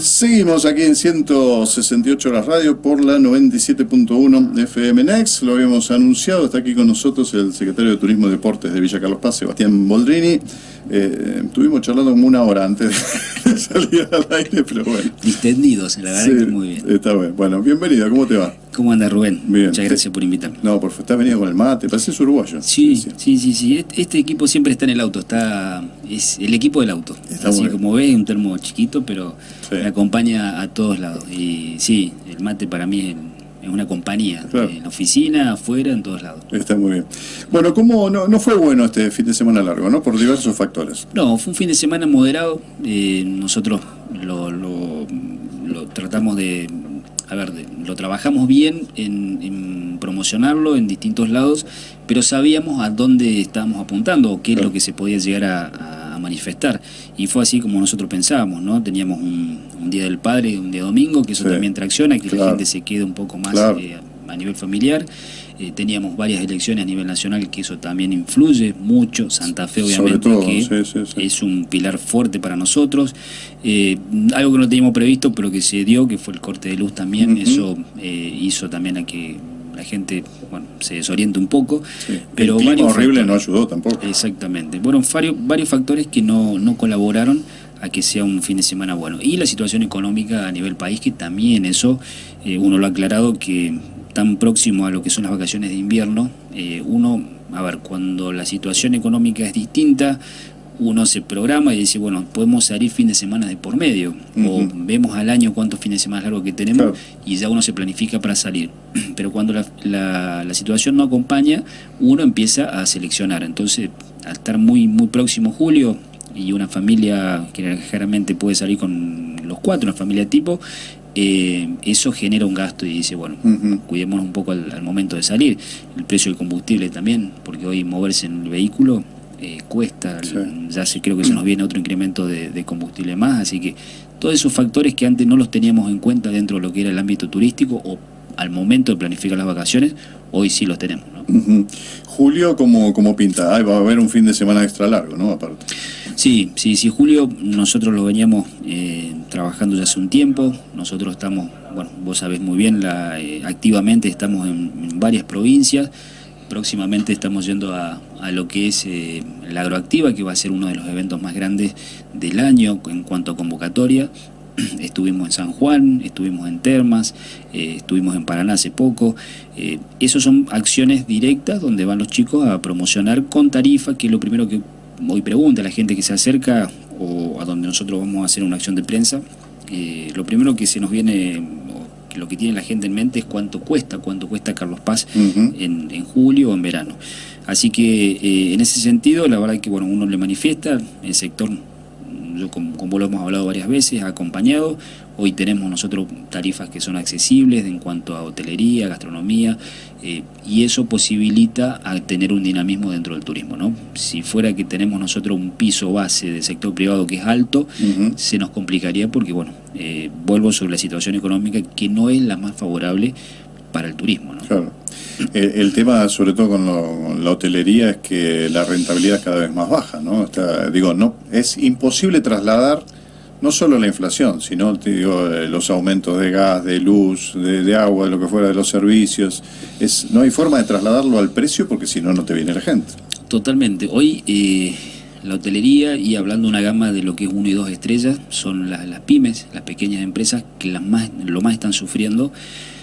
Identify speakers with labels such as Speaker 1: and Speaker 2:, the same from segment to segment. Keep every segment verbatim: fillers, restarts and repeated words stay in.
Speaker 1: Seguimos aquí en ciento sesenta y ocho Horas Radio por la noventa y siete punto uno F M Next. Lo habíamos anunciado, está aquí con nosotros el secretario de Turismo y Deportes de Villa Carlos Paz, Sebastián Boldrini. Eh, estuvimos charlando como una hora antes de salir al aire, pero bueno.
Speaker 2: Distendidos, la verdad, sí, que muy bien.
Speaker 1: Está bien. Bueno, bienvenido, ¿cómo te va?
Speaker 2: ¿Cómo anda, Rubén?
Speaker 1: Bien.
Speaker 2: Muchas gracias por invitarme.
Speaker 1: No, por favor, estás venido con el mate, pareces uruguayo.
Speaker 2: Sí, sí, sí, sí, sí. Este equipo siempre está en el auto, está es el equipo del auto.
Speaker 1: Está
Speaker 2: así
Speaker 1: muy
Speaker 2: como ves, es un termo chiquito, pero
Speaker 1: sí,
Speaker 2: me acompaña a todos lados. Y sí, el mate para mí es, es una compañía,
Speaker 1: claro,
Speaker 2: en la oficina, afuera, en todos lados.
Speaker 1: Está muy bien. Bueno, ¿cómo no, no fue bueno este fin de semana largo, no? Por diversos factores.
Speaker 2: No, fue un fin de semana moderado. Eh, nosotros lo, lo, lo tratamos de... A ver, lo trabajamos bien en, en promocionarlo en distintos lados, pero sabíamos a dónde estábamos apuntando o qué es lo que se podía llegar a, a manifestar. Y fue así como nosotros pensábamos, ¿no? Teníamos un, un Día del Padre y un Día Domingo, que eso sí también tracciona, que claro, la gente se quede un poco más claro, eh, a nivel familiar. Eh, teníamos varias elecciones a nivel nacional, que eso también influye mucho. Santa Fe, obviamente, todo, que sí, sí, sí, es un pilar fuerte para nosotros. Eh, algo que no teníamos previsto, pero que se dio, que fue el corte de luz también. Uh-huh. Eso eh, hizo también a que la gente, bueno, se desoriente un poco.
Speaker 1: Sí.
Speaker 2: Pero
Speaker 1: el clima horrible
Speaker 2: factores,
Speaker 1: no ayudó tampoco.
Speaker 2: Exactamente. Bueno, varios, varios factores que no, no colaboraron a que sea un fin de semana bueno. Y la situación económica a nivel país, que también eso, eh, uno lo ha aclarado, que tan próximo a lo que son las vacaciones de invierno, eh, uno, a ver, cuando la situación económica es distinta, uno se programa y dice, bueno, podemos salir fin de semana de por medio, uh-huh, o vemos al año cuántos fines de semana largos que tenemos, claro, y ya uno se planifica para salir. Pero cuando la, la, la situación no acompaña, uno empieza a seleccionar. Entonces, al estar muy, muy próximo julio, y una familia que generalmente puede salir con los cuatro, una familia tipo, Eh, eso genera un gasto y dice, bueno, uh-huh, cuidémonos un poco al, al momento de salir. El precio del combustible también, porque hoy moverse en el vehículo eh, cuesta, sí, ya se, creo que se nos viene otro incremento de, de combustible más, así que todos esos factores que antes no los teníamos en cuenta dentro de lo que era el ámbito turístico o al momento de planificar las vacaciones, hoy sí los tenemos, ¿no?
Speaker 1: Uh-huh. Julio, ¿cómo, cómo pinta? Ay, va a haber un fin de semana extra largo, ¿no? Aparte.
Speaker 2: Sí, sí, sí, Julio, nosotros lo veníamos eh, trabajando ya hace un tiempo. Nosotros estamos, bueno, vos sabés muy bien, la, eh, activamente estamos en, en varias provincias. Próximamente estamos yendo a, a lo que es eh, la Agroactiva, que va a ser uno de los eventos más grandes del año en cuanto a convocatoria. Estuvimos en San Juan, estuvimos en Termas, eh, estuvimos en Paraná hace poco. Eh, Esas son acciones directas donde van los chicos a promocionar con tarifa, que es lo primero que hoy pregunta a la gente que se acerca o a donde nosotros vamos a hacer una acción de prensa. Eh, lo primero que se nos viene, o que lo que tiene la gente en mente, es cuánto cuesta, cuánto cuesta Carlos Paz, uh-huh, en, en julio o en verano. Así que eh, en ese sentido, la verdad que bueno, uno le manifiesta, el sector, yo con, con vos lo hemos hablado varias veces, ha acompañado. Hoy tenemos nosotros tarifas que son accesibles en cuanto a hotelería, gastronomía, eh, y eso posibilita a tener un dinamismo dentro del turismo, ¿no? Si fuera que tenemos nosotros un piso base del sector privado que es alto, uh-huh, se nos complicaría porque, bueno, eh, vuelvo sobre la situación económica que no es la más favorable para el turismo, ¿no?
Speaker 1: Claro. El, el tema, sobre todo con, lo, con la hotelería, es que la rentabilidad es cada vez más baja, ¿no? Está, digo, no, es imposible trasladar no solo la inflación, sino te digo, los aumentos de gas, de luz, de, de agua, de lo que fuera, de los servicios. Es, no hay forma de trasladarlo al precio porque si no, no te viene la gente.
Speaker 2: Totalmente. Hoy eh, la hotelería, y hablando de una gama de lo que es uno y dos estrellas, son las, las pymes, las pequeñas empresas que las más, lo más están sufriendo,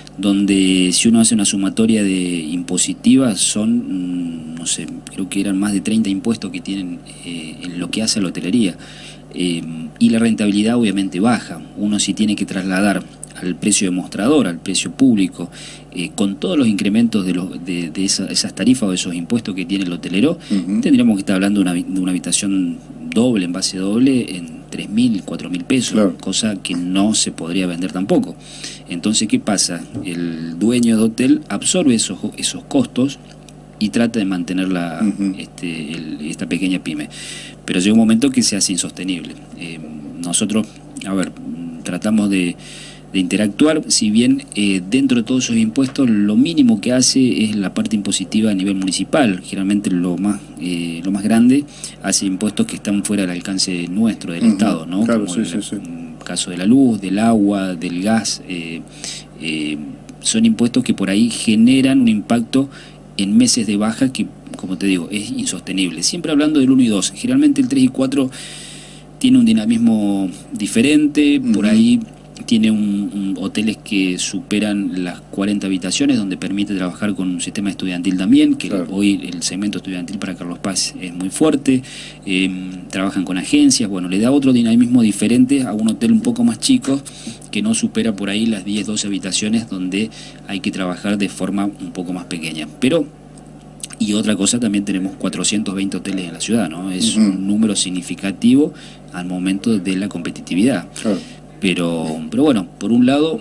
Speaker 2: donde si uno hace una sumatoria de impositivas son, no sé, creo que eran más de treinta impuestos que tienen eh, en lo que hace a la hotelería. Eh, y la rentabilidad obviamente baja. Uno si tiene que trasladar al precio demostrador, al precio público, eh, con todos los incrementos de, los, de, de esa, esas tarifas o esos impuestos que tiene el hotelero, uh-huh, tendríamos que estar hablando de una, de una habitación doble, en base doble, en tres mil, cuatro mil pesos, claro, cosa que no se podría vender tampoco. Entonces, ¿qué pasa? El dueño de hotel absorbe esos, esos costos y trata de mantener la, uh-huh, este, el, esta pequeña pyme. Pero llega un momento que se hace insostenible. Eh, nosotros, a ver, tratamos de, de interactuar, si bien eh, dentro de todos esos impuestos lo mínimo que hace es la parte impositiva a nivel municipal. Generalmente lo más eh, lo más grande hace impuestos que están fuera del alcance nuestro, del uh-huh, Estado, ¿no?
Speaker 1: Claro,
Speaker 2: como
Speaker 1: sí,
Speaker 2: el,
Speaker 1: sí, sí.
Speaker 2: caso de la luz, del agua, del gas, eh, eh, son impuestos que por ahí generan un impacto en meses de baja que, como te digo, es insostenible. Siempre hablando del uno y dos, generalmente el tres y cuatro tiene un dinamismo diferente, por uh-huh. ahí tiene un, un, hoteles que superan las cuarenta habitaciones, donde permite trabajar con un sistema estudiantil también, que claro. hoy el segmento estudiantil para Carlos Paz es muy fuerte, eh, trabajan con agencias, bueno, le da otro dinamismo diferente a un hotel un poco más chico, que no supera por ahí las diez, doce habitaciones, donde hay que trabajar de forma un poco más pequeña. Pero, y otra cosa, también tenemos cuatrocientos veinte hoteles en la ciudad, ¿no? Es uh-huh. un número significativo al momento de la competitividad. Claro. Pero, pero bueno, por un lado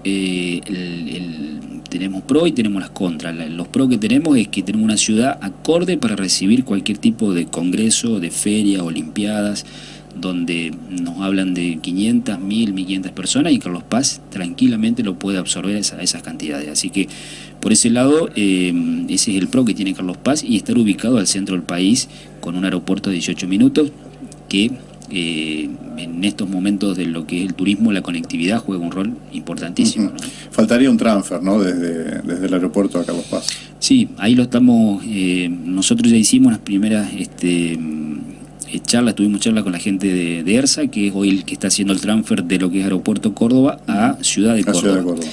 Speaker 2: eh, el, el, tenemos pro y tenemos las contras. Los pro que tenemos es que tenemos una ciudad acorde para recibir cualquier tipo de congreso, de feria, olimpiadas, donde nos hablan de quinientas, mil, mil quinientas personas, y Carlos Paz tranquilamente lo puede absorber esa, esas cantidades. Así que por ese lado, eh, ese es el pro que tiene Carlos Paz, y estar ubicado al centro del país con un aeropuerto de dieciocho minutos que... Eh, en estos momentos de lo que es el turismo, la conectividad juega un rol importantísimo.
Speaker 1: Uh-huh. ¿no? Faltaría un transfer, ¿no? Desde, desde el aeropuerto a Carlos Paz.
Speaker 2: Sí, ahí lo estamos, eh, nosotros ya hicimos las primeras este, eh, charlas, tuvimos charlas con la gente de, de ERSA, que es hoy el que está haciendo el transfer de lo que es Aeropuerto Córdoba a Ciudad de Córdoba. Ciudad de Córdoba.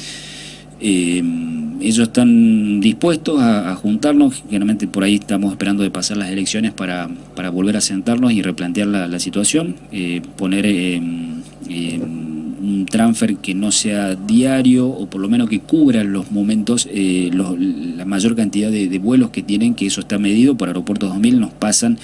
Speaker 2: Eh, ellos están dispuestos a, a juntarnos, generalmente por ahí estamos esperando de pasar las elecciones para, para volver a sentarnos y replantear la, la situación, eh, poner eh, eh, un transfer que no sea diario, o por lo menos que cubra los momentos, eh, los, la mayor cantidad de, de vuelos que tienen, que eso está medido por Aeropuertos dos mil, nos pasan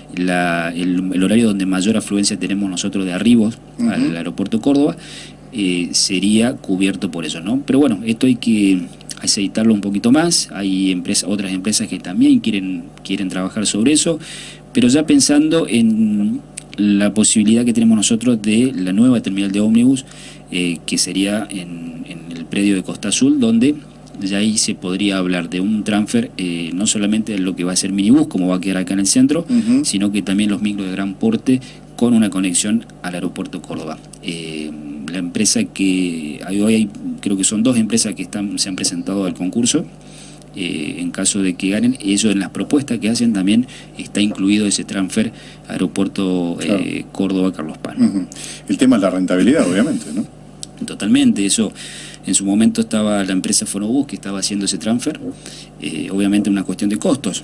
Speaker 2: la, el, el horario donde mayor afluencia tenemos nosotros de arribos uh-huh. al aeropuerto Córdoba. Eh, sería cubierto por eso, ¿no? Pero bueno, esto hay que aceitarlo un poquito más. Hay empresas, otras empresas que también quieren, quieren trabajar sobre eso, pero ya pensando en la posibilidad que tenemos nosotros de la nueva terminal de ómnibus, eh, que sería en, en el predio de Costa Azul, donde ya ahí se podría hablar de un transfer, eh, no solamente de lo que va a ser minibús, como va a quedar acá en el centro, uh-huh. sino que también los micros de gran porte con una conexión al aeropuerto Córdoba. Eh, la empresa que hoy hay, creo que son dos empresas que están, se han presentado al concurso, eh, en caso de que ganen, eso en las propuestas que hacen también está incluido ese transfer aeropuerto claro. eh, Córdoba Carlos Paz.
Speaker 1: Uh-huh. El tema es la rentabilidad, obviamente, ¿no?
Speaker 2: Totalmente, eso en su momento estaba la empresa Fonobus que estaba haciendo ese transfer, eh, obviamente una cuestión de costos.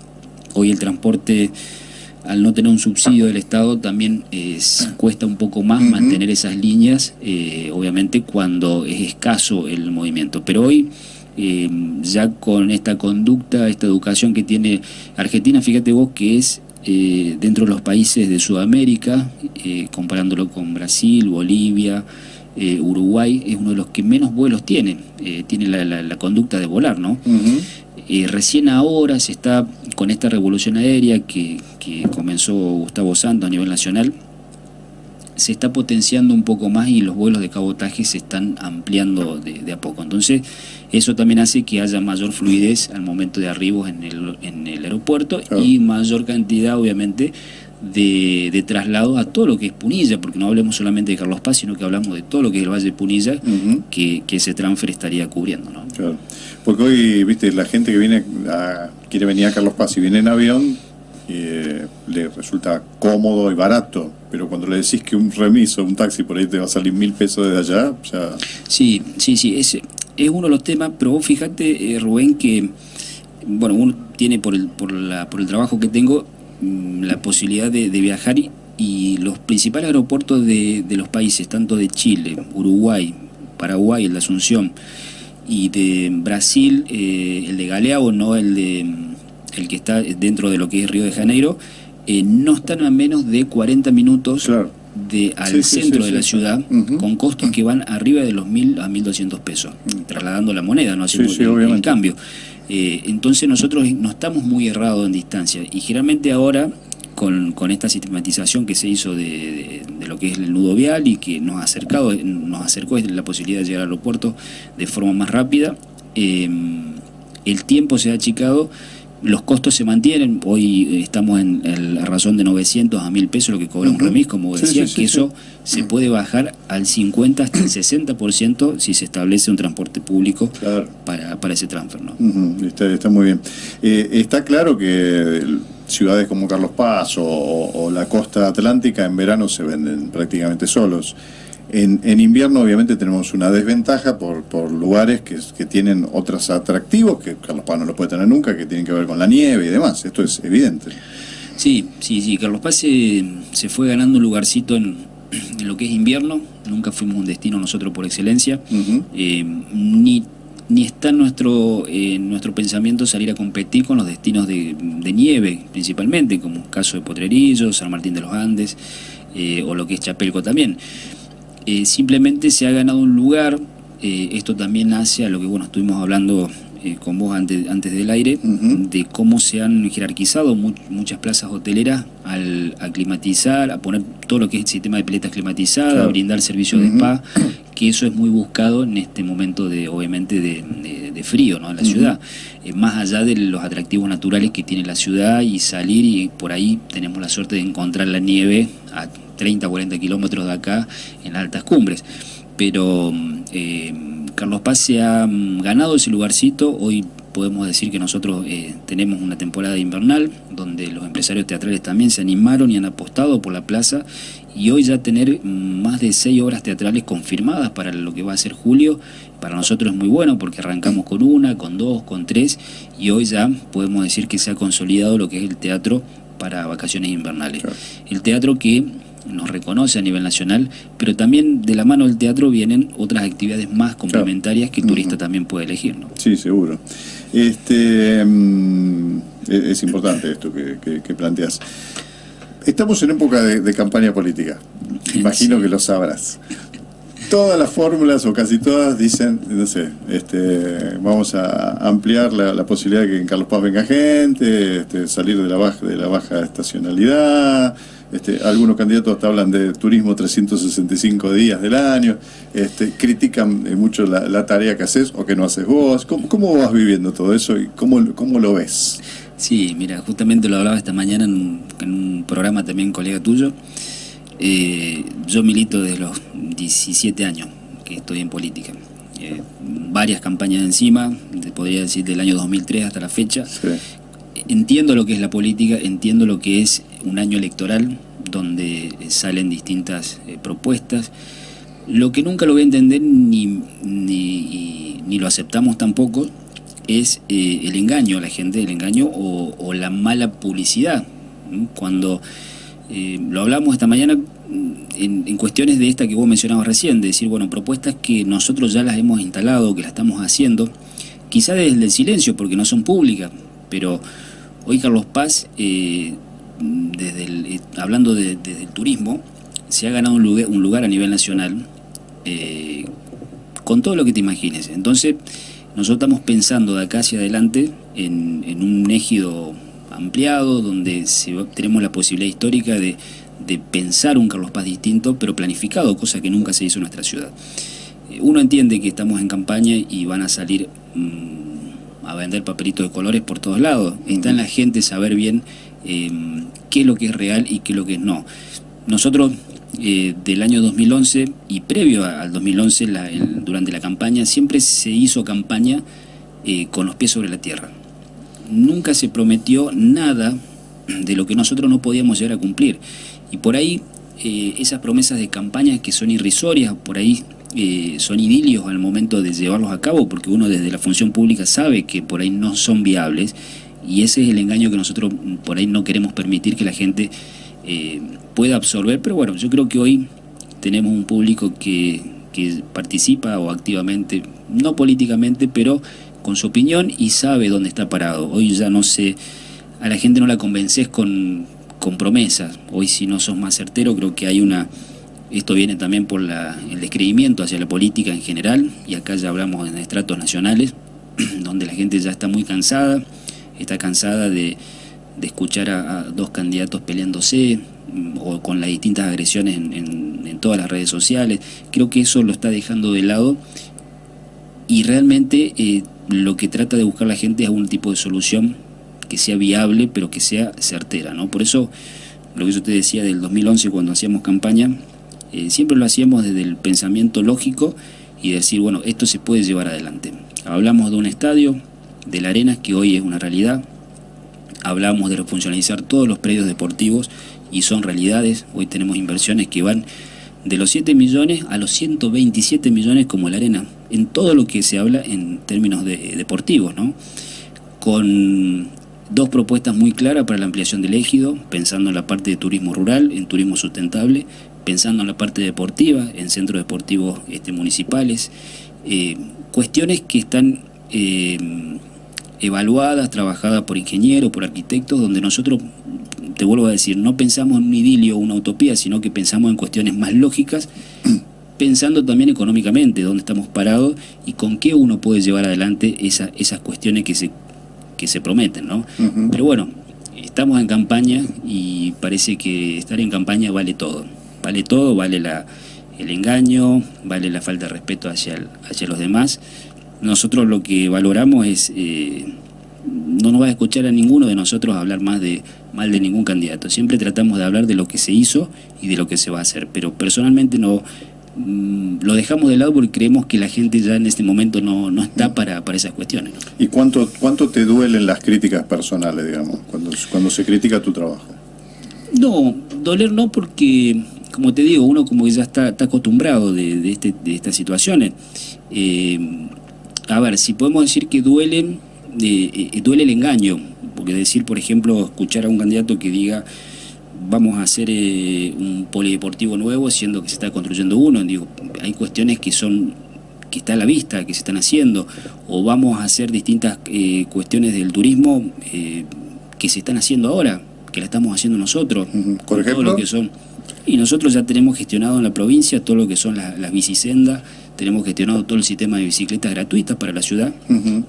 Speaker 2: Hoy el transporte, al no tener un subsidio del Estado, también eh, cuesta un poco más uh-huh. mantener esas líneas, eh, obviamente cuando es escaso el movimiento. Pero hoy, eh, ya con esta conducta, esta educación que tiene Argentina, fíjate vos que es eh, dentro de los países de Sudamérica, eh, comparándolo con Brasil, Bolivia, eh, Uruguay, es uno de los que menos vuelos tiene, eh, tiene la, la, la conducta de volar, ¿no? Uh-huh. Eh, recién ahora se está, con esta revolución aérea que, que comenzó Gustavo Santos a nivel nacional, se está potenciando un poco más y los vuelos de cabotaje se están ampliando de, de a poco. Entonces eso también hace que haya mayor fluidez al momento de arribos en el, en el aeropuerto, claro. y mayor cantidad obviamente de, de traslado a todo lo que es Punilla, porque no hablemos solamente de Carlos Paz, sino que hablamos de todo lo que es el Valle de Punilla, uh-huh. que, que ese transfer estaría cubriendo, ¿no?
Speaker 1: Claro. Porque hoy, viste, la gente que viene a, quiere venir a Carlos Paz y viene en avión, eh, le resulta cómodo y barato, pero cuando le decís que un remiso, un taxi por ahí te va a salir mil pesos desde allá, o sea...
Speaker 2: Sí, sí, sí, ese es uno de los temas, pero vos fíjate, eh, Rubén, que bueno, uno tiene por el, por la, por el trabajo que tengo la posibilidad de, de viajar, y, y los principales aeropuertos de, de los países, tanto de Chile, Uruguay, Paraguay, el de Asunción, y de Brasil, eh, el de Galeão, no el de el que está dentro de lo que es Río de Janeiro, eh, no están a menos de cuarenta minutos claro. de, al sí, centro sí, sí, de la sí. ciudad, uh-huh. con costos que van arriba de los mil a mil doscientos pesos, uh-huh. trasladando la moneda, no haciendo sí, sí, el, el cambio. Eh, entonces nosotros no estamos muy errados en distancia, y generalmente ahora con, con esta sistematización que se hizo de, de, de lo que es el nudo vial, y que nos ha acercado, nos acercó la posibilidad de llegar al aeropuerto de forma más rápida, eh, el tiempo se ha achicado, Los costos se mantienen, hoy estamos en, en la razón de novecientos a mil pesos lo que cobra uh-huh. un remis, como decía, sí, sí, que sí, eso sí. se puede bajar al cincuenta hasta el sesenta por ciento si se establece un transporte público claro. para, para ese transfer, ¿no?
Speaker 1: Uh-huh. está, está muy bien. Eh, está claro que ciudades como Carlos Paz o, o la costa atlántica en verano se venden prácticamente solos. En, en invierno obviamente tenemos una desventaja por, por lugares que, que tienen otros atractivos, que Carlos Paz no lo puede tener nunca, que tienen que ver con la nieve y demás. Esto es evidente.
Speaker 2: Sí, sí, sí. Carlos Paz se, se fue ganando un lugarcito en, en lo que es invierno. Nunca fuimos un destino nosotros por excelencia. Uh-huh. eh, ni, ni está en nuestro, eh, nuestro pensamiento salir a competir con los destinos de, de nieve, principalmente, como el caso de Potrerillos, San Martín de los Andes, eh, o lo que es Chapelco también. Eh, simplemente se ha ganado un lugar, eh, esto también nace a lo que bueno estuvimos hablando eh, con vos antes, antes del aire, uh-huh. de cómo se han jerarquizado mu muchas plazas hoteleras al a climatizar, a poner todo lo que es el sistema de piletas climatizadas, claro. a brindar servicios uh-huh. de spa, que eso es muy buscado en este momento de obviamente de, de, de frío, ¿no? en la uh-huh. ciudad, eh, más allá de los atractivos naturales que tiene la ciudad, y salir y por ahí tenemos la suerte de encontrar la nieve a treinta, cuarenta kilómetros de acá en altas cumbres, pero eh, Carlos Paz se ha ganado ese lugarcito. Hoy podemos decir que nosotros eh, tenemos una temporada invernal donde los empresarios teatrales también se animaron y han apostado por la plaza, y hoy ya tener más de seis obras teatrales confirmadas para lo que va a ser julio, para nosotros es muy bueno porque arrancamos con una, con dos, con tres, y hoy ya podemos decir que se ha consolidado lo que es el teatro para vacaciones invernales. Claro. El teatro que nos reconoce a nivel nacional, pero también de la mano del teatro vienen otras actividades más complementarias claro. que el turista uh-huh. también puede elegir, ¿no?
Speaker 1: Sí, seguro. Este um, es importante esto que, que, que planteas. Estamos en época de, de campaña política. Imagino sí. que lo sabrás. Todas las fórmulas, o casi todas, dicen, no sé, este, vamos a ampliar la, la posibilidad de que en Carlos Paz venga gente, este, salir de la baja, de la baja estacionalidad. Este, algunos candidatos hasta hablan de turismo trescientos sesenta y cinco días del año, este, critican eh, mucho la, la tarea que haces o que no haces vos. ¿Cómo, cómo vas viviendo todo eso y cómo, cómo lo ves?
Speaker 2: Sí, mira, justamente lo hablaba esta mañana en un, en un programa también, colega tuyo. Eh, yo milito desde los diecisiete años que estoy en política. Eh, varias campañas encima, podría decir del año dos mil tres hasta la fecha. Sí. Entiendo lo que es la política, entiendo lo que es un año electoral donde salen distintas eh, propuestas. Lo que nunca lo voy a entender ni, ni, ni lo aceptamos tampoco es eh, el engaño a la gente, el engaño o, o la mala publicidad. ¿Mm? Cuando eh, lo hablamos esta mañana en, en cuestiones de esta que vos mencionabas recién, de decir, bueno, propuestas que nosotros ya las hemos instalado, que las estamos haciendo, quizá desde el silencio porque no son públicas, pero hoy Carlos Paz, eh, desde el, eh, hablando de, desde el turismo, se ha ganado un lugar, un lugar a nivel nacional eh, con todo lo que te imagines. Entonces, nosotros estamos pensando de acá hacia adelante en, en un ejido ampliado donde se, tenemos la posibilidad histórica de, de pensar un Carlos Paz distinto, pero planificado, cosa que nunca se hizo en nuestra ciudad. Eh, uno entiende que estamos en campaña y van a salir mmm, a vender papelitos de colores por todos lados. Está en la gente saber bien eh, qué es lo que es real y qué es lo que es no. Nosotros, eh, del año dos mil once y previo al dos mil once, la, el, durante la campaña, siempre se hizo campaña eh, con los pies sobre la tierra. Nunca se prometió nada de lo que nosotros no podíamos llegar a cumplir. Y por ahí, eh, esas promesas de campaña que son irrisorias, por ahí eh, son idilios al momento de llevarlos a cabo, porque uno desde la función pública sabe que por ahí no son viables, y ese es el engaño que nosotros por ahí no queremos permitir que la gente eh, pueda absorber. Pero bueno, yo creo que hoy tenemos un público que, que participa o activamente, no políticamente, pero con su opinión y sabe dónde está parado. Hoy ya no sé, a la gente no la convences con, con promesas. Hoy, si no sos más certero, creo que hay una... Esto viene también por la, el descreimiento hacia la política en general, y acá ya hablamos en estratos nacionales, donde la gente ya está muy cansada, está cansada de, de escuchar a, a dos candidatos peleándose, o con las distintas agresiones en, en, en todas las redes sociales. Creo que eso lo está dejando de lado, y realmente eh, lo que trata de buscar la gente es algún tipo de solución que sea viable, pero que sea certera, ¿no? Por eso, lo que yo te decía del dos mil once cuando hacíamos campaña, eh, siempre lo hacíamos desde el pensamiento lógico y decir, bueno, esto se puede llevar adelante. Hablamos de un estadio, de la arena, que hoy es una realidad. Hablamos de refuncionalizar todos los predios deportivos y son realidades. Hoy tenemos inversiones que van de los siete millones a los ciento veintisiete millones como la arena, en todo lo que se habla en términos de, deportivos, ¿no? Con dos propuestas muy claras para la ampliación del ejido, pensando en la parte de turismo rural, en turismo sustentable, pensando en la parte deportiva, en centros deportivos este, municipales, eh, cuestiones que están eh, evaluadas, trabajadas por ingenieros, por arquitectos, donde nosotros, te vuelvo a decir, no pensamos en un idilio o una utopía, sino que pensamos en cuestiones más lógicas, pensando también económicamente, dónde estamos parados y con qué uno puede llevar adelante esa, esas cuestiones que se, que se prometen, ¿no? Uh-huh. Pero bueno, estamos en campaña y parece que estar en campaña vale todo. Vale todo, vale la, el engaño, vale la falta de respeto hacia, el, hacia los demás. Nosotros lo que valoramos es, eh, no nos va a escuchar a ninguno de nosotros hablar más de mal de ningún candidato. Siempre tratamos de hablar de lo que se hizo y de lo que se va a hacer. Pero personalmente no mmm, lo dejamos de lado porque creemos que la gente ya en este momento no, no está para, para esas cuestiones, ¿no?
Speaker 1: ¿Y cuánto, cuánto te duelen las críticas personales, digamos, cuando, cuando se critica tu trabajo?
Speaker 2: No, doler no, porque, como te digo, uno como que ya está, está acostumbrado de, de, este, de estas situaciones. Eh, a ver, si podemos decir que duelen, eh, eh, duele el engaño, porque decir, por ejemplo, escuchar a un candidato que diga vamos a hacer eh, un polideportivo nuevo, siendo que se está construyendo uno, digo, hay cuestiones que son que está a la vista, que se están haciendo, o vamos a hacer distintas eh, cuestiones del turismo eh, que se están haciendo ahora, que la estamos haciendo nosotros.
Speaker 1: Uh-huh. ¿Por ejemplo?
Speaker 2: Todo lo que son, y nosotros ya tenemos gestionado en la provincia todo lo que son las, las bicisendas, tenemos gestionado todo el sistema de bicicletas gratuitas para la ciudad, uh-huh.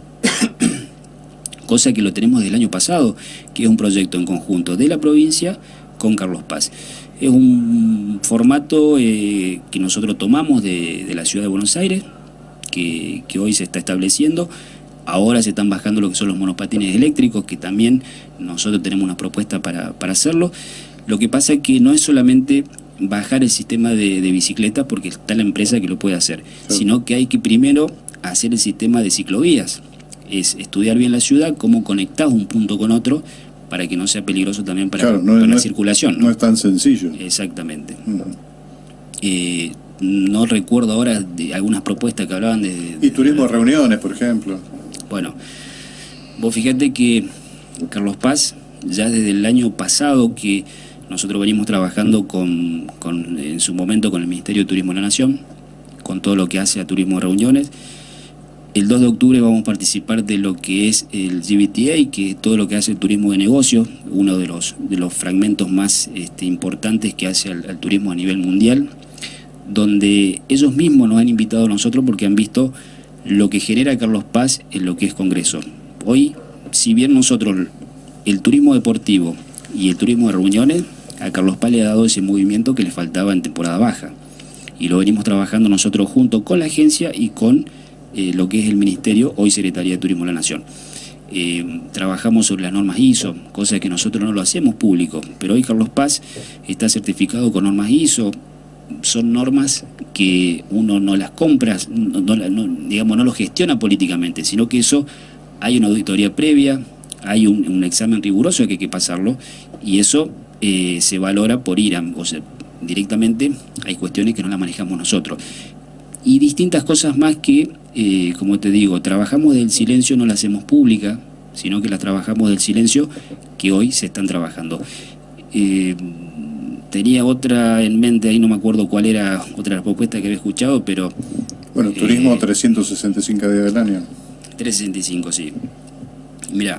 Speaker 2: cosa que lo tenemos del año pasado, que es un proyecto en conjunto de la provincia con Carlos Paz. Es un formato eh, que nosotros tomamos de, de la ciudad de Buenos Aires, que, que hoy se está estableciendo. Ahora se están bajando lo que son los monopatines eléctricos, que también nosotros tenemos una propuesta para, para hacerlo. Lo que pasa es que no es solamente bajar el sistema de, de bicicletas, porque está la empresa que lo puede hacer, sí. Sino que hay que primero hacer el sistema de ciclovías. Es estudiar bien la ciudad, cómo conectar un punto con otro, para que no sea peligroso también para,
Speaker 1: claro, no,
Speaker 2: para
Speaker 1: no
Speaker 2: la
Speaker 1: es,
Speaker 2: circulación, ¿no?
Speaker 1: No es tan sencillo.
Speaker 2: Exactamente.
Speaker 1: Uh-huh.
Speaker 2: eh, no recuerdo ahora de algunas propuestas que hablaban de... de
Speaker 1: y turismo de reuniones, por ejemplo.
Speaker 2: Bueno, vos fíjate que Carlos Paz, ya desde el año pasado que nosotros venimos trabajando con, con, en su momento con el Ministerio de Turismo de la Nación, con todo lo que hace a turismo de reuniones. El dos de octubre vamos a participar de lo que es el G B T A, que es todo lo que hace el turismo de negocio, uno de los, de los fragmentos más este, importantes que hace al, al turismo a nivel mundial, donde ellos mismos nos han invitado a nosotros porque han visto lo que genera Carlos Paz en lo que es Congreso. Hoy, si bien nosotros el turismo deportivo y el turismo de reuniones, a Carlos Paz le ha dado ese movimiento que le faltaba en temporada baja. Y lo venimos trabajando nosotros junto con la agencia y con eh, lo que es el Ministerio, hoy Secretaría de Turismo de la Nación. Eh, trabajamos sobre las normas I S O, cosa que nosotros no lo hacemos público, pero hoy Carlos Paz está certificado con normas I S O. Son normas que uno no las compra, no, no, no, digamos, no lo gestiona políticamente, sino que eso hay una auditoría previa, hay un, un examen riguroso que hay que pasarlo, y eso eh, se valora por I R A M, o sea, directamente hay cuestiones que no las manejamos nosotros. Y distintas cosas más que, eh, como te digo, trabajamos del silencio, no las hacemos públicas, sino que las trabajamos del silencio que hoy se están trabajando. Eh, Tenía otra en mente, ahí no me acuerdo cuál era otra propuesta que había escuchado, pero...
Speaker 1: Bueno, turismo eh, trescientos sesenta y cinco días del año.
Speaker 2: trescientos sesenta y cinco, sí. Mira,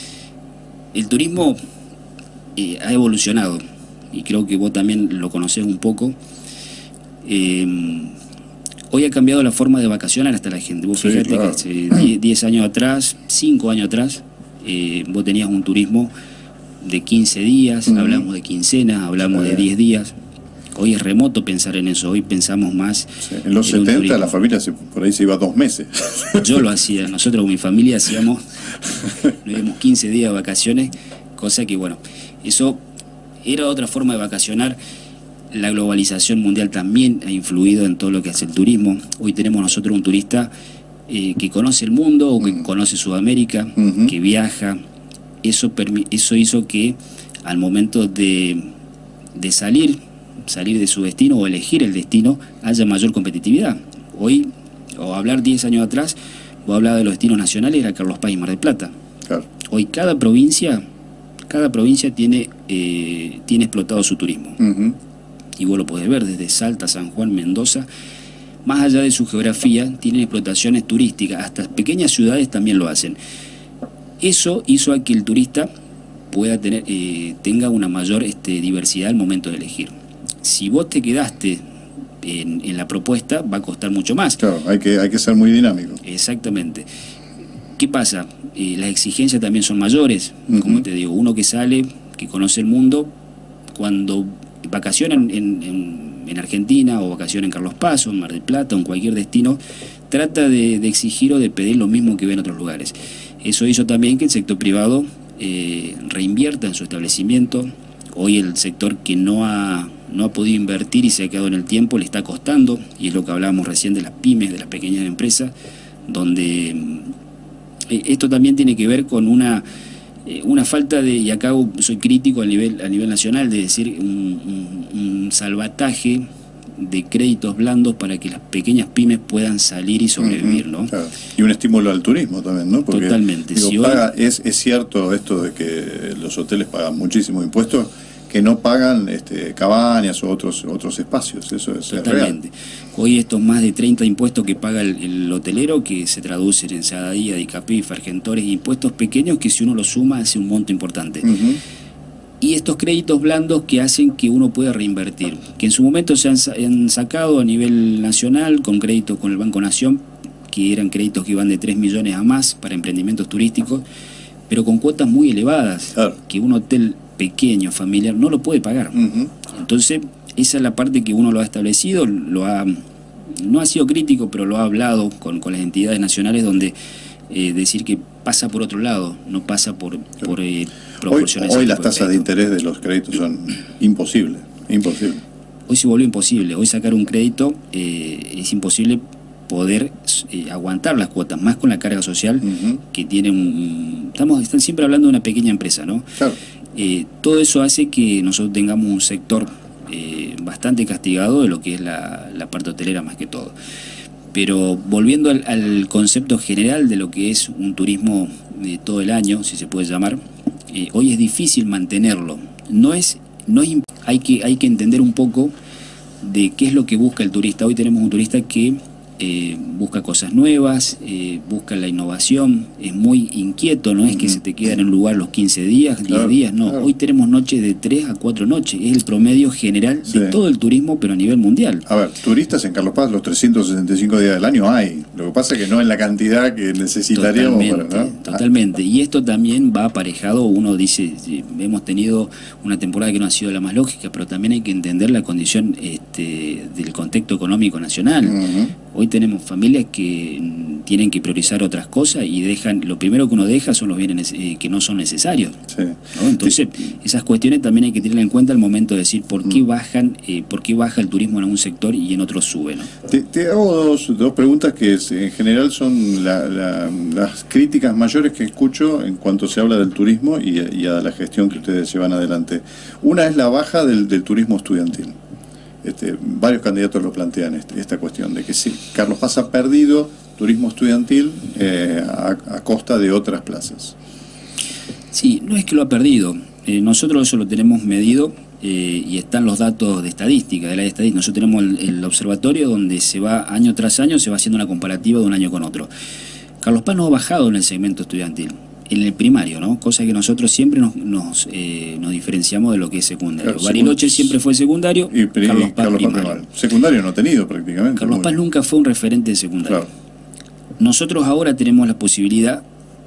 Speaker 2: el turismo eh, ha evolucionado, y creo que vos también lo conocés un poco. Eh, hoy ha cambiado la forma de vacacionar hasta la gente. Vos sí, fíjate claro. que hace diez años atrás, cinco años atrás, eh, vos tenías un turismo de quince días, uh-huh. hablamos de quincenas, hablamos sí. de diez días. hoy es remoto pensar en eso, hoy pensamos más...
Speaker 1: Sí. En los en setenta la familia se, por ahí se iba dos meses.
Speaker 2: Yo lo hacía, nosotros con mi familia hacíamos, nos íbamos quince días de vacaciones, cosa que bueno, eso era otra forma de vacacionar. La globalización mundial también ha influido en todo lo que hace el turismo. Hoy tenemos nosotros un turista eh, que conoce el mundo o que mm. conoce Sudamérica, uh-huh. que viaja. Eso, eso hizo que al momento de, de salir, salir de su destino o elegir el destino, haya mayor competitividad. Hoy, o hablar diez años atrás, vos hablabas de los destinos nacionales, era Carlos Paz y Mar del Plata.
Speaker 1: Claro.
Speaker 2: Hoy cada provincia, cada provincia tiene, eh, tiene explotado su turismo. Uh-huh. Y vos lo podés ver desde Salta, San Juan, Mendoza, más allá de su geografía, tienen explotaciones turísticas, hasta pequeñas ciudades también lo hacen. Eso hizo a que el turista pueda tener, eh, tenga una mayor este, diversidad al momento de elegir. Si vos te quedaste en, en la propuesta, va a costar mucho más.
Speaker 1: Claro, hay que, hay que ser muy dinámico.
Speaker 2: Exactamente. ¿Qué pasa? Eh, las exigencias también son mayores. Uh-huh. Como te digo, uno que sale, que conoce el mundo, cuando vacaciona en, en, en Argentina o vacaciona en Carlos Paz o en Mar del Plata o en cualquier destino, trata de, de exigir o de pedir lo mismo que ve en otros lugares. Eso hizo también que el sector privado eh, reinvierta en su establecimiento. Hoy el sector que no ha, no ha podido invertir y se ha quedado en el tiempo le está costando, y es lo que hablábamos recién de las pymes, de las pequeñas empresas, donde eh, esto también tiene que ver con una... una falta de, y acá soy crítico a nivel, a nivel nacional, de decir un, un, un salvataje de créditos blandos para que las pequeñas pymes puedan salir y sobrevivir, ¿no?
Speaker 1: Claro. Y un estímulo al turismo también, ¿no? Porque,
Speaker 2: totalmente.
Speaker 1: Digo,
Speaker 2: si
Speaker 1: paga,
Speaker 2: hoy...
Speaker 1: es, es cierto esto de que los hoteles pagan muchísimos impuestos, que no pagan este, cabañas o otros otros espacios, eso es,
Speaker 2: totalmente.
Speaker 1: Es real.
Speaker 2: Hoy estos más de treinta impuestos que paga el, el hotelero, que se traducen en Sadadía, Dicapif, Argentores, impuestos pequeños que si uno los suma hace un monto importante. Uh-huh. Y estos créditos blandos que hacen que uno pueda reinvertir, que en su momento se han, han sacado a nivel nacional con créditos con el Banco Nación, que eran créditos que iban de tres millones a más para emprendimientos turísticos, pero con cuotas muy elevadas, claro. que un hotel pequeño, familiar, no lo puede pagar. Uh-huh. Entonces, esa es la parte que uno lo ha establecido, lo ha, no ha sido crítico, pero lo ha hablado con, con las entidades nacionales, donde eh, decir que pasa por otro lado, no pasa por, por eh, proporcionar.
Speaker 1: Hoy, hoy las tasas de, de interés de los créditos son imposibles, imposible.
Speaker 2: Hoy se volvió imposible, hoy sacar un crédito eh, es imposible poder eh, aguantar las cuotas, más con la carga social uh-huh. que tiene un... Estamos, están siempre hablando de una pequeña empresa, ¿no?
Speaker 1: Claro.
Speaker 2: Eh, todo eso hace que nosotros tengamos un sector eh, bastante castigado de lo que es la, la parte hotelera más que todo. Pero volviendo al, al concepto general de lo que es un turismo de todo el año, si se puede llamar, eh, hoy es difícil mantenerlo. No es, no es, hay que, hay que entender un poco de qué es lo que busca el turista. Hoy tenemos un turista que Eh, busca cosas nuevas, eh, busca la innovación, es muy inquieto, no es que se te queda en un lugar los quince días,
Speaker 1: claro,
Speaker 2: diez días, no, claro. Hoy tenemos noches de tres a cuatro noches, es el promedio general sí. de todo el turismo, pero a nivel mundial.
Speaker 1: A ver, turistas en Carlos Paz los trescientos sesenta y cinco días del año hay, lo que pasa es que no en la cantidad que necesitaríamos.
Speaker 2: Totalmente,
Speaker 1: para, ¿no?
Speaker 2: totalmente, y esto también va aparejado, uno dice, hemos tenido una temporada que no ha sido la más lógica, pero también hay que entender la condición este, del contexto económico nacional. Uh-huh. Hoy tenemos familias que tienen que priorizar otras cosas y dejan, lo primero que uno deja son los bienes eh, que no son necesarios. Sí. ¿No? Entonces, sí. esas cuestiones también hay que tener en cuenta al momento de decir por qué bajan, eh, por qué baja el turismo en un sector y en otro sube, ¿no?
Speaker 1: Te, te hago dos, dos preguntas que en general son la, la, las críticas mayores que escucho en cuanto se habla del turismo y, y a la gestión que ustedes llevan adelante. Una es la baja del, del turismo estudiantil. Este, varios candidatos lo plantean este, esta cuestión de que sí, Carlos Paz ha perdido turismo estudiantil eh, a, a costa de otras plazas.
Speaker 2: Sí, no es que lo ha perdido, eh, nosotros eso lo tenemos medido eh, y están los datos de estadística, de la estadística. Nosotros tenemos el, el observatorio donde se va año tras año, se va haciendo una comparativa de un año con otro. Carlos Paz no ha bajado en el segmento estudiantil, en el primario, ¿no? Cosa que nosotros siempre nos, nos, eh, nos diferenciamos de lo que es secundario. Claro, Bariloche siempre fue secundario,
Speaker 1: y, y Carlos Paz Carlos primario. Paz secundario no ha tenido prácticamente.
Speaker 2: Carlos Paz nunca fue un referente de secundario.
Speaker 1: Claro.
Speaker 2: Nosotros ahora tenemos la posibilidad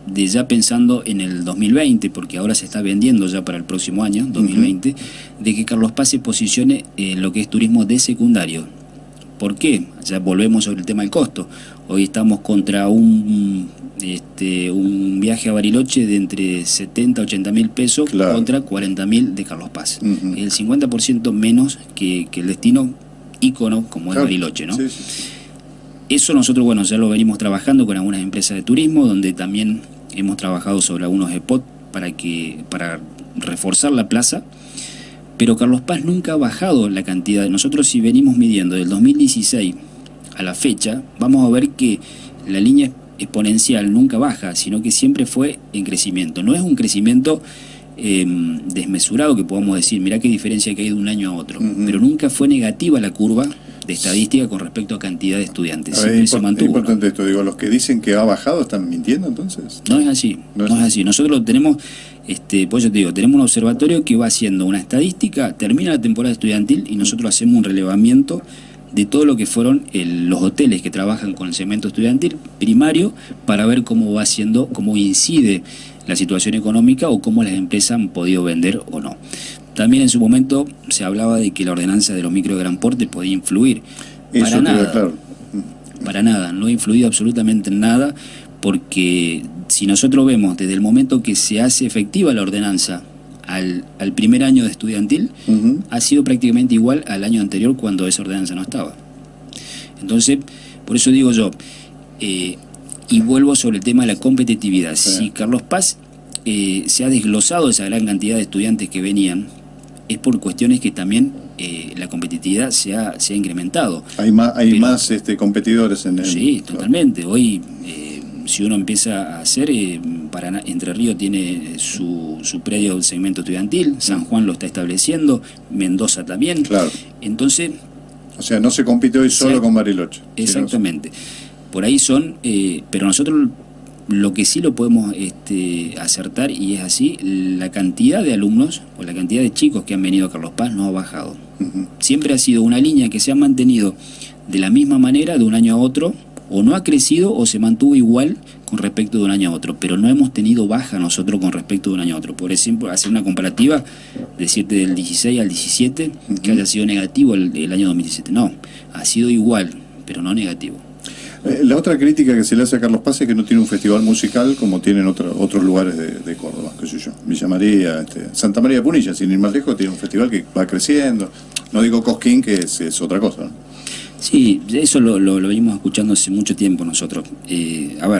Speaker 2: de ya pensando en el dos mil veinte, porque ahora se está vendiendo ya para el próximo año, dos mil veinte, uh-huh. de que Carlos Paz se posicione en lo que es turismo de secundario. ¿Por qué? Ya volvemos sobre el tema del costo. Hoy estamos contra un, este, un viaje a Bariloche de entre setenta a ochenta mil pesos, claro, contra cuarenta mil de Carlos Paz. Uh-huh. El cincuenta por ciento menos que, que el destino ícono como claro, es Bariloche, ¿no? Sí, sí, sí. Eso nosotros, bueno, ya lo venimos trabajando con algunas empresas de turismo, donde también hemos trabajado sobre algunos spots para, que, para reforzar la plaza. Pero Carlos Paz nunca ha bajado la cantidad. Nosotros, si venimos midiendo del dos mil dieciséis a la fecha, vamos a ver que la línea exponencial nunca baja, sino que siempre fue en crecimiento. No es un crecimiento eh, desmesurado que podamos decir, mirá qué diferencia que hay de un año a otro, uh-huh. pero nunca fue negativa la curva de estadística con respecto a cantidad de estudiantes.
Speaker 1: Ver, es, se mantuvo, es importante, ¿no? Esto, digo, los que dicen que ha bajado están mintiendo entonces.
Speaker 2: No es así, no, no es, es así. Nosotros tenemos... Este, pues yo te digo, tenemos un observatorio que va haciendo una estadística, termina la temporada estudiantil y nosotros hacemos un relevamiento de todo lo que fueron el, los hoteles que trabajan con el segmento estudiantil primario para ver cómo va haciendo, cómo incide la situación económica o cómo las empresas han podido vender o no. También en su momento se hablaba de que la ordenanza de los micro de gran porte podía influir. Para Eso nada, claro. para nada, no ha influido absolutamente en nada, porque si nosotros vemos desde el momento que se hace efectiva la ordenanza al, al primer año de estudiantil, uh-huh. ha sido prácticamente igual al año anterior cuando esa ordenanza no estaba. Entonces, por eso digo yo, eh, y vuelvo sobre el tema de la competitividad. Sí. Si Carlos Paz eh, se ha desglosado esa gran cantidad de estudiantes que venían, es por cuestiones que también eh, la competitividad se ha, se ha incrementado.
Speaker 1: Hay más, hay Pero, más este, competidores en el...
Speaker 2: Sí, totalmente. Hoy... Eh, si uno empieza a hacer, eh, Paraná, Entre Ríos tiene su, su predio del segmento estudiantil, San Juan lo está estableciendo, Mendoza también. Claro. Entonces...
Speaker 1: O sea, no se compite hoy solo con Bariloche.
Speaker 2: Exactamente. Por ahí son... Eh, pero nosotros lo que sí lo podemos este, acertar, y es así, la cantidad de alumnos o la cantidad de chicos que han venido a Carlos Paz no ha bajado. Uh-huh. Siempre ha sido una línea que se ha mantenido de la misma manera de un año a otro, o no ha crecido o se mantuvo igual con respecto de un año a otro, pero no hemos tenido baja nosotros con respecto de un año a otro. Por ejemplo, hacer una comparativa, decirte del dieciséis al diecisiete, uh-huh. que haya sido negativo el, el año dos mil diecisiete. No, ha sido igual, pero no negativo.
Speaker 1: Eh, la otra crítica que se le hace a Carlos Paz es que no tiene un festival musical como tienen otro, otros lugares de, de Córdoba, qué sé yo, Villa María, este, Santa María de Punilla, sin ir más lejos, tiene un festival que va creciendo. No digo Cosquín, que es, es otra cosa, ¿no?
Speaker 2: Sí, eso lo, lo, lo venimos escuchando hace mucho tiempo nosotros. Eh, a ver,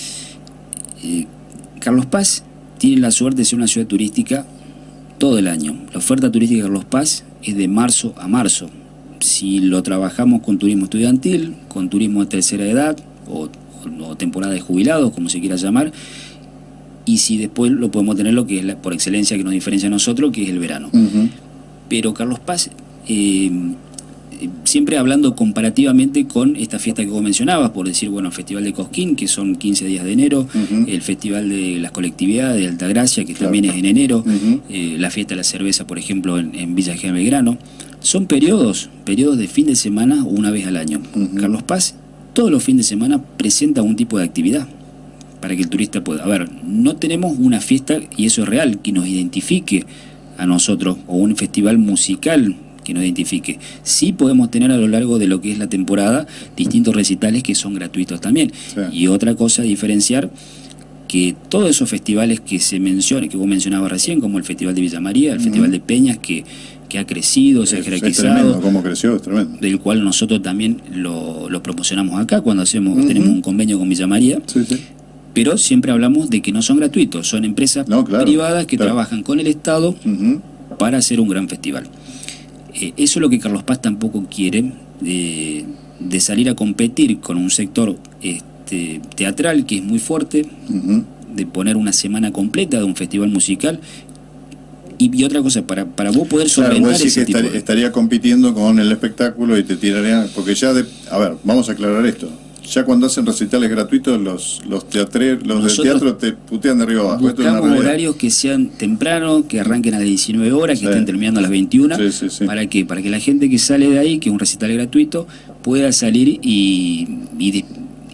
Speaker 2: eh, Carlos Paz tiene la suerte de ser una ciudad turística todo el año. La oferta turística de Carlos Paz es de marzo a marzo. Si lo trabajamos con turismo estudiantil, con turismo de tercera edad o, o temporada de jubilados, como se quiera llamar, y si después lo podemos tener lo que es la, por excelencia que nos diferencia a nosotros, que es el verano. Uh-huh. Pero Carlos Paz... Eh, siempre hablando comparativamente con esta fiesta que vos mencionabas, por decir, bueno, el Festival de Cosquín, que son quince días de enero, uh-huh. el Festival de las Colectividades de Altagracia, que claro. también es en enero, uh-huh. eh, la Fiesta de la Cerveza, por ejemplo, en, en Villa General Belgrano. Son periodos, periodos de fin de semana una vez al año. Uh-huh. Carlos Paz, todos los fines de semana presenta un tipo de actividad para que el turista pueda... A ver, no tenemos una fiesta, y eso es real, que nos identifique a nosotros, o un festival musical que nos identifique. Sí podemos tener a lo largo de lo que es la temporada distintos recitales que son gratuitos también. Sí. Y otra cosa a diferenciar, que todos esos festivales que se mencionan, que vos mencionabas recién, como el Festival de Villa María, el uh-huh. Festival de Peñas, que, que ha crecido, se ha jerarquizado. Es tremendo,
Speaker 1: cómo creció, es tremendo.
Speaker 2: Del cual nosotros también lo, lo promocionamos acá cuando hacemos, uh-huh. tenemos un convenio con Villa María. Sí, sí. Pero siempre hablamos de que no son gratuitos, son empresas no, claro, privadas que claro. trabajan con el Estado uh-huh. para hacer un gran festival. Eh, eso es lo que Carlos Paz tampoco quiere, de, de salir a competir con un sector este, teatral que es muy fuerte, uh-huh. de poner una semana completa de un festival musical. Y, y otra cosa, para, para vos poder solventar
Speaker 1: claro, ese
Speaker 2: que
Speaker 1: tipo estaría, de... estaría compitiendo con el espectáculo y te tirarían, porque ya, de, a ver, vamos a aclarar esto. Ya cuando hacen recitales gratuitos, los los teatre, los del teatro te putean de arriba abajo.
Speaker 2: Buscamos horarios que sean temprano, que arranquen a las diecinueve horas, que sí. estén terminando a las veintiuna. Sí, sí, sí. ¿Para qué? Para que la gente que sale de ahí, que es un recital gratuito, pueda salir y, y,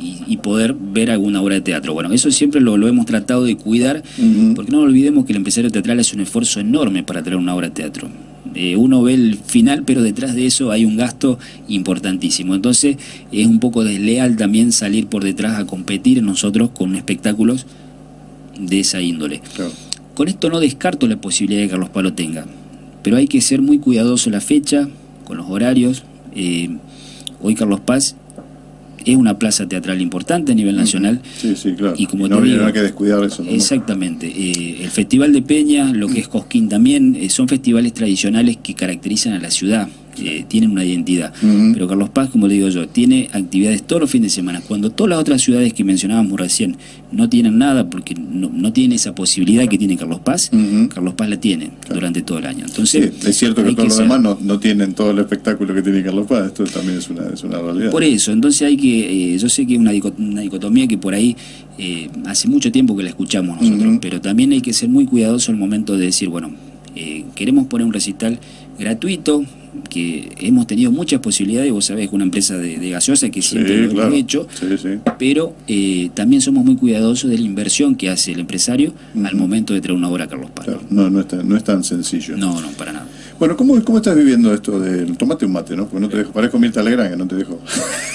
Speaker 2: y, y poder ver alguna obra de teatro. Bueno, eso siempre lo, lo hemos tratado de cuidar, uh-huh. porque no olvidemos que el empresario teatral es un esfuerzo enorme para traer una obra de teatro. Eh, uno ve el final, pero detrás de eso hay un gasto importantísimo. Entonces es un poco desleal también salir por detrás a competir nosotros con espectáculos de esa índole. Claro. Con esto no descarto la posibilidad de que Carlos Paz lo tenga, pero hay que ser muy cuidadoso en la fecha, con los horarios. Eh, hoy Carlos Paz es una plaza teatral importante a nivel nacional.
Speaker 1: Sí, sí, claro.
Speaker 2: Y como
Speaker 1: no,
Speaker 2: te digo,
Speaker 1: no hay que descuidar eso. ¿No?
Speaker 2: Exactamente. Eh, el Festival de Peña, lo que es Cosquín también, eh, son festivales tradicionales que caracterizan a la ciudad, eh, tienen una identidad. Uh-huh. Pero Carlos Paz, como le digo yo, tiene actividades todos los fines de semana. Cuando todas las otras ciudades que mencionábamos recién no tienen nada, porque no, no tienen esa posibilidad que tiene Carlos Paz, uh-huh. Carlos Paz la tiene claro. durante todo el año. Entonces,
Speaker 1: sí, es cierto que todos los demás no, no tienen todo el espectáculo que tiene Carlos Paz, esto también es una, es una realidad.
Speaker 2: Por eso, entonces hay que, eh, yo sé que es una, una dicotomía que por ahí eh, hace mucho tiempo que la escuchamos nosotros, uh-huh. pero también hay que ser muy cuidadoso al momento de decir, bueno, eh, queremos poner un recital gratuito, que hemos tenido muchas posibilidades, vos sabés que una empresa de, de gaseosa que siempre sí, lo claro. hemos hecho, sí, sí. pero eh, también somos muy cuidadosos de la inversión que hace el empresario uh-huh. al momento de traer una obra a Carlos Paz. Claro.
Speaker 1: No, no es, tan, no es tan sencillo.
Speaker 2: No, no, para nada.
Speaker 1: Bueno, ¿cómo, cómo estás viviendo esto del tomate un mate, no? Porque no te dejo, parezco Mirta Legrand, que no te dejo.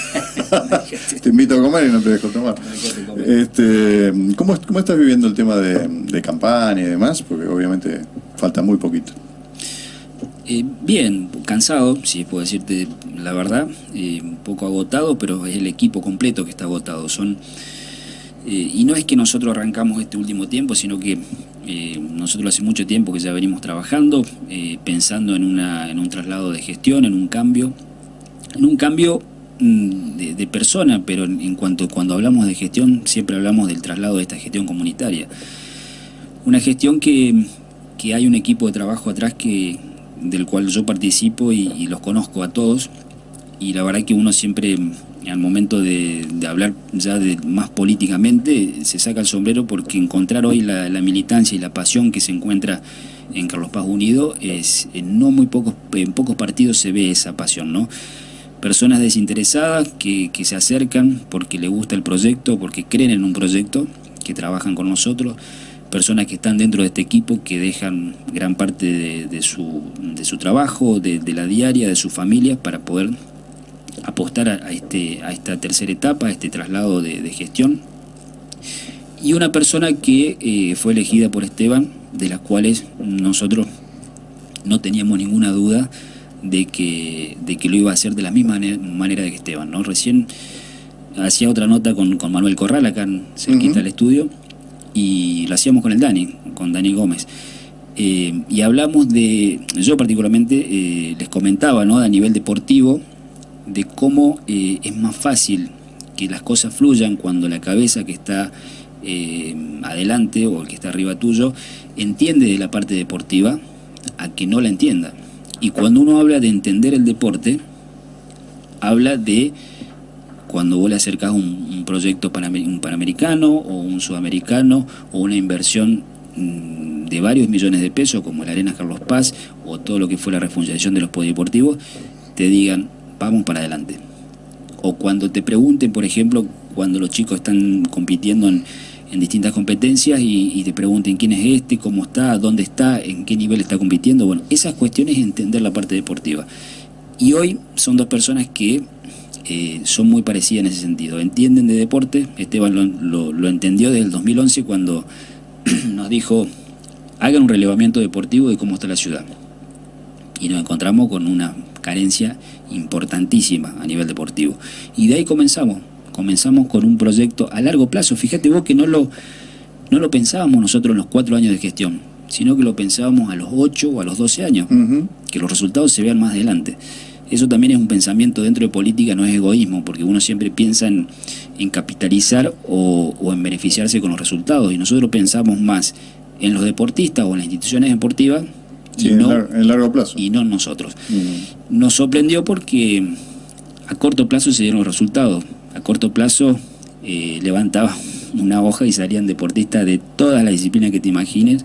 Speaker 1: Te invito a comer y no te dejo tomar. Este, ¿cómo, ¿Cómo estás viviendo el tema de, de campaña y demás? Porque obviamente falta muy poquito.
Speaker 2: Eh, bien, cansado, si puedo decirte la verdad, eh, un poco agotado, pero es el equipo completo que está agotado. Son eh, y no es que nosotros arrancamos este último tiempo, sino que eh, nosotros hace mucho tiempo que ya venimos trabajando, eh, pensando en, una, en un traslado de gestión, en un cambio, en un cambio mmm, de, de persona, pero en, en cuanto cuando hablamos de gestión siempre hablamos del traslado de esta gestión comunitaria. Una gestión que, que hay un equipo de trabajo atrás que del cual yo participo y, y los conozco a todos, y la verdad que uno siempre al momento de, de hablar ya de más políticamente se saca el sombrero, porque encontrar hoy la, la militancia y la pasión que se encuentra en Carlos Paz Unido es en no muy pocos en pocos partidos se ve esa pasión, ¿no? Personas desinteresadas que, que se acercan porque les gusta el proyecto, porque creen en un proyecto, que trabajan con nosotros. Personas que están dentro de este equipo, que dejan gran parte de, de, su, de su trabajo, de, de la diaria, de su familia, para poder apostar a, a, este, a esta tercera etapa, a este traslado de, de gestión. Y una persona que eh, fue elegida por Esteban, de las cuales nosotros no teníamos ninguna duda de que, de que lo iba a hacer de la misma manera, manera de que Esteban, ¿no? Recién hacía otra nota con, con Manuel Corral, acá en, cerquita uh-huh. al estudio, y lo hacíamos con el Dani, con Dani Gómez. Eh, y hablamos de, yo particularmente eh, les comentaba, ¿no?, a nivel deportivo, de cómo eh, es más fácil que las cosas fluyan cuando la cabeza que está eh, adelante o el que está arriba tuyo entiende de la parte deportiva a que no la entienda. Y cuando uno habla de entender el deporte, habla de cuando vos le acercás un, un proyecto panamer, un panamericano o un sudamericano o una inversión mmm, de varios millones de pesos como la Arena Carlos Paz o todo lo que fue la refundición de los polideportivos, te digan vamos para adelante. O cuando te pregunten, por ejemplo, cuando los chicos están compitiendo en, en distintas competencias y, y te pregunten quién es este, cómo está, dónde está, en qué nivel está compitiendo. Bueno, esas cuestiones es entender la parte deportiva. Y hoy son dos personas que eh, son muy parecidas en ese sentido. Entienden de deporte. Esteban lo, lo, lo entendió desde el dos mil once cuando nos dijo, hagan un relevamiento deportivo de cómo está la ciudad. Y nos encontramos con una carencia importantísima a nivel deportivo. Y de ahí comenzamos. Comenzamos con un proyecto a largo plazo. Fíjate vos que no lo, no lo pensábamos nosotros en los cuatro años de gestión, sino que lo pensábamos a los ocho o a los doce años, uh-huh. que los resultados se vean más adelante. Eso también es un pensamiento dentro de política, no es egoísmo, porque uno siempre piensa en, en capitalizar o, o en beneficiarse con los resultados, y nosotros pensamos más en los deportistas o en las instituciones deportivas y
Speaker 1: sí,
Speaker 2: no,
Speaker 1: en, lar en largo plazo.
Speaker 2: Y no en nosotros.
Speaker 1: Uh-huh.
Speaker 2: Nos sorprendió porque a corto plazo se dieron los resultados. A corto plazo eh, levantaba una hoja y salían deportistas de todas las disciplinas que te imagines.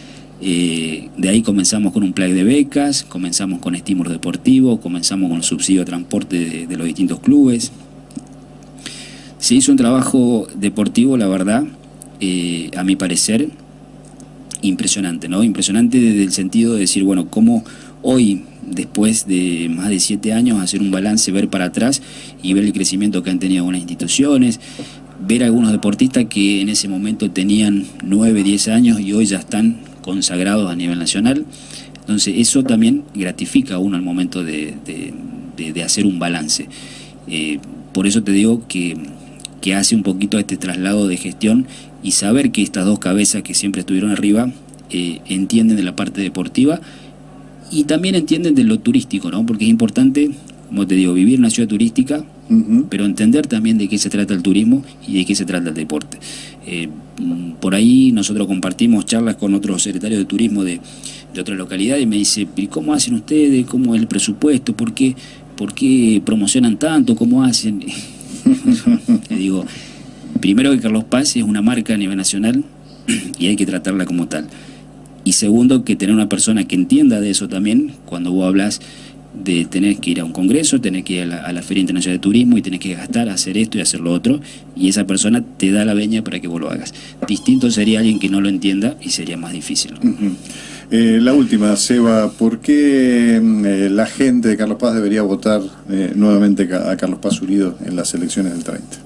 Speaker 2: Eh, de ahí comenzamos con un plan de becas, comenzamos con estímulos deportivos, comenzamos con el subsidio de transporte de, de los distintos clubes. Se hizo un trabajo deportivo, la verdad, eh, a mi parecer, impresionante, ¿no? Impresionante desde el sentido de decir, bueno, cómo hoy, después de más de siete años, hacer un balance, ver para atrás y ver el crecimiento que han tenido algunas instituciones, ver a algunos deportistas que en ese momento tenían nueve, diez años y hoy ya están consagrados a nivel nacional. Entonces eso también gratifica a uno al momento de, de, de, de hacer un balance. Eh, por eso te digo que, que hace un poquito este traslado de gestión y saber que estas dos cabezas que siempre estuvieron arriba eh, entienden de la parte deportiva y también entienden de lo turístico, ¿no? Porque es importante, como te digo, vivir en una ciudad turística, uh-huh. pero entender también de qué se trata el turismo y de qué se trata el deporte. Eh, por ahí nosotros compartimos charlas con otros secretarios de turismo de, de otras localidades y me dice, ¿y cómo hacen ustedes? ¿Cómo es el presupuesto? ¿Por qué, por qué promocionan tanto? ¿Cómo hacen? Le digo, primero que Carlos Paz es una marca a nivel nacional y hay que tratarla como tal. Y segundo, que tener una persona que entienda de eso también, cuando vos hablas de tener que ir a un congreso, tener que ir a la, a la Feria Internacional de Turismo y tener que gastar, hacer esto y hacer lo otro, y esa persona te da la veña para que vos lo hagas. Distinto sería alguien que no lo entienda y sería más difícil, ¿no?
Speaker 1: Uh-huh. eh, la última, Seba, ¿por qué eh, la gente de Carlos Paz debería votar eh, nuevamente a Carlos Paz Unido en las elecciones del treinta?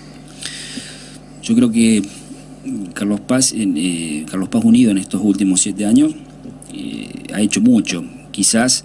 Speaker 2: Yo creo que Carlos Paz, eh, Carlos Paz Unido en estos últimos siete años eh, ha hecho mucho. Quizás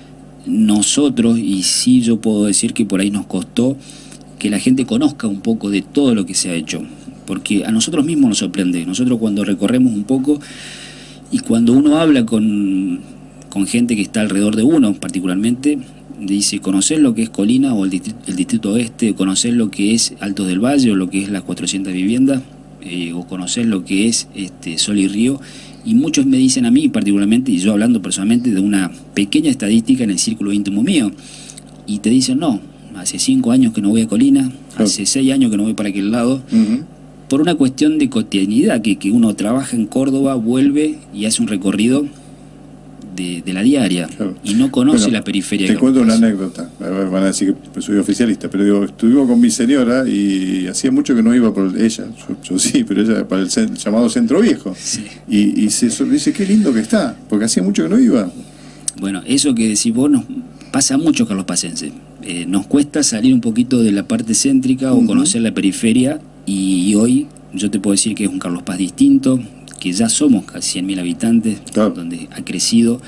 Speaker 2: nosotros, y sí yo puedo decir que por ahí nos costó que la gente conozca un poco de todo lo que se ha hecho, porque a nosotros mismos nos sorprende. Nosotros cuando recorremos un poco y cuando uno habla con, con gente que está alrededor de uno particularmente, dice conocer lo que es Colina o el distrito, el distrito oeste, conocer lo que es Altos del Valle o lo que es las cuatrocientas viviendas, eh, o conocer lo que es este, Sol y Río. Y muchos me dicen a mí particularmente, y yo hablando personalmente de una pequeña estadística en el círculo íntimo mío, y te dicen no, hace cinco años que no voy a Colina, hace seis años que no voy para aquel lado, uh-huh. por una cuestión de cotidianidad, que, que uno trabaja en Córdoba, vuelve y hace un recorrido de, de la diaria, claro. y no conoce bueno, la periferia.
Speaker 1: Te cuento una anécdota, van a decir que soy oficialista, pero digo, estuvimos con mi señora y hacía mucho que no iba por ella, yo, yo sí, pero ella para el, el llamado Centro Viejo, sí. y, y se dice, qué lindo que está, porque hacía mucho que no iba.
Speaker 2: Bueno, eso que decís vos nos pasa mucho, Carlos Pacense. Eh, nos cuesta salir un poquito de la parte céntrica uh-huh. o conocer la periferia, y, y hoy yo te puedo decir que es un Carlos Paz distinto, que ya somos casi cien mil habitantes, claro. donde ha crecido,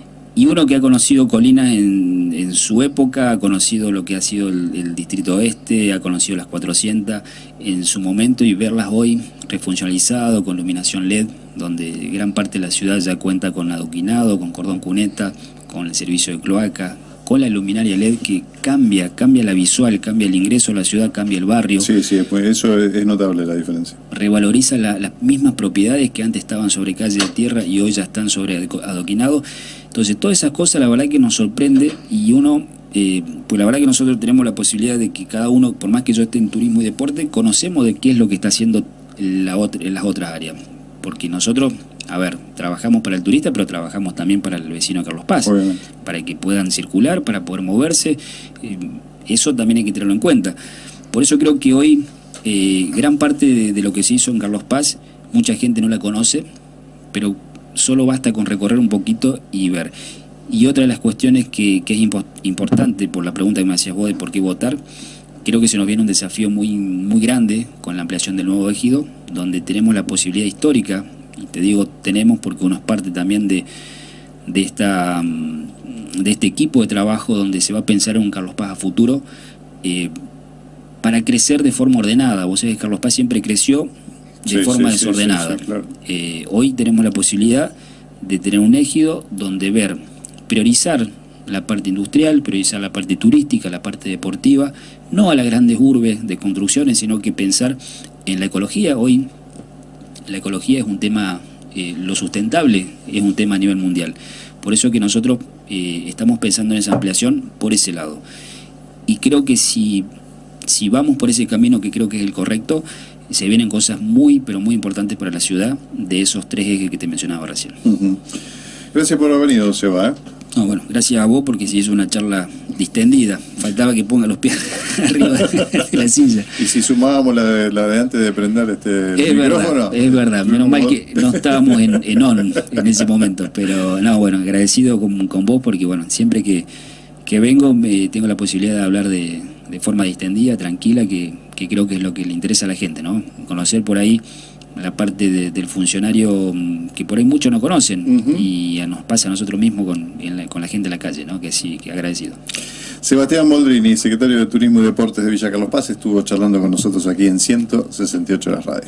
Speaker 2: y uno que ha conocido Colina en, en su época, ha conocido lo que ha sido el, el Distrito Oeste, ha conocido las cuatrocientas en su momento, y verlas hoy refuncionalizado, con iluminación L E D, donde gran parte de la ciudad ya cuenta con adoquinado, con cordón cuneta, con el servicio de cloaca, con la luminaria L E D que cambia, cambia la visual, cambia el ingreso a la ciudad, cambia el barrio.
Speaker 1: Sí, sí, pues eso es notable la diferencia.
Speaker 2: Revaloriza la, las mismas propiedades que antes estaban sobre calle de tierra y hoy ya están sobre adoquinado. Entonces todas esas cosas la verdad que nos sorprende, y uno, eh, pues la verdad que nosotros tenemos la posibilidad de que cada uno, por más que yo esté en turismo y deporte, conocemos de qué es lo que está haciendo la otra, en las otras áreas. Porque nosotros, a ver, trabajamos para el turista, pero trabajamos también para el vecino de Carlos Paz, obviamente, para que puedan circular, para poder moverse. Eh, eso también hay que tenerlo en cuenta. Por eso creo que hoy eh, gran parte de, de lo que se hizo en Carlos Paz, mucha gente no la conoce, pero solo basta con recorrer un poquito y ver. Y otra de las cuestiones que, que es impo importante, por la pregunta que me hacías vos de por qué votar, creo que se nos viene un desafío muy, muy grande con la ampliación del nuevo ejido, donde tenemos la posibilidad histórica, y te digo tenemos porque uno es parte también de, de, esta, de este equipo de trabajo donde se va a pensar en un Carlos Paz a futuro, eh, para crecer de forma ordenada. Vos sabés que Carlos Paz siempre creció de sí, forma sí, desordenada. Sí, sí, claro. eh, hoy tenemos la posibilidad de tener un ejido donde ver, priorizar la parte industrial, priorizar la parte turística, la parte deportiva, no a las grandes urbes de construcciones, sino que pensar en la ecología. Hoy la ecología es un tema, eh, lo sustentable es un tema a nivel mundial. Por eso que nosotros eh, estamos pensando en esa ampliación por ese lado. Y creo que si, si vamos por ese camino, que creo que es el correcto, se vienen cosas muy, pero muy importantes para la ciudad, de esos tres ejes que te mencionaba recién.
Speaker 1: Uh-huh. Gracias por haber venido, Seba. ¿eh?
Speaker 2: No, bueno, gracias a vos porque se hizo una charla distendida, faltaba que ponga los pies arriba de la silla.
Speaker 1: Y si sumábamos la de, la de antes de prender este el
Speaker 2: es
Speaker 1: micrófono.
Speaker 2: Verdad, es verdad, menos mal que no estábamos en, en on en ese momento, pero no, bueno, agradecido con, con vos porque bueno, siempre que, que vengo me, tengo la posibilidad de hablar de, de forma distendida, tranquila, que, que creo que es lo que le interesa a la gente, ¿no? Conocer por ahí la parte de, del funcionario que por ahí muchos no conocen, uh-huh. y nos pasa a nosotros mismos con, la, con la gente en la calle, ¿no? Que sí, que agradecido.
Speaker 1: Sebastián Boldrini, secretario de Turismo y Deportes de Villa Carlos Paz, estuvo charlando con nosotros aquí en ciento sesenta y ocho Horas Radio.